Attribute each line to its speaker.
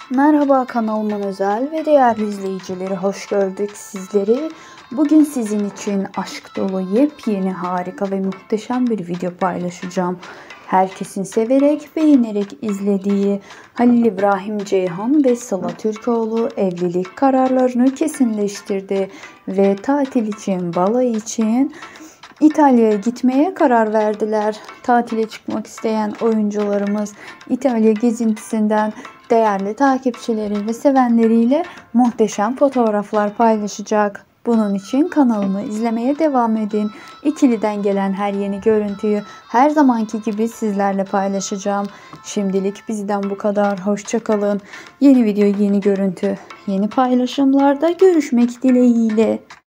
Speaker 1: Merhaba kanalımın özel ve değerli izleyicileri, hoş gördük sizleri. Bugün sizin için aşk dolu yepyeni, harika ve muhteşem bir video paylaşacağım. Herkesin severek, beğenerek izlediği Halil İbrahim Ceyhan ve Sıla Türkoğlu evlilik kararlarını kesinleştirdi ve tatil için, balayı için İtalya'ya gitmeye karar verdiler. Tatile çıkmak isteyen oyuncularımız İtalya gezintisinden değerli takipçileri ve sevenleriyle muhteşem fotoğraflar paylaşacak. Bunun için kanalımı izlemeye devam edin. İkiliden gelen her yeni görüntüyü her zamanki gibi sizlerle paylaşacağım. Şimdilik bizden bu kadar. Hoşça kalın. Yeni video, yeni görüntü, yeni paylaşımlarda görüşmek dileğiyle.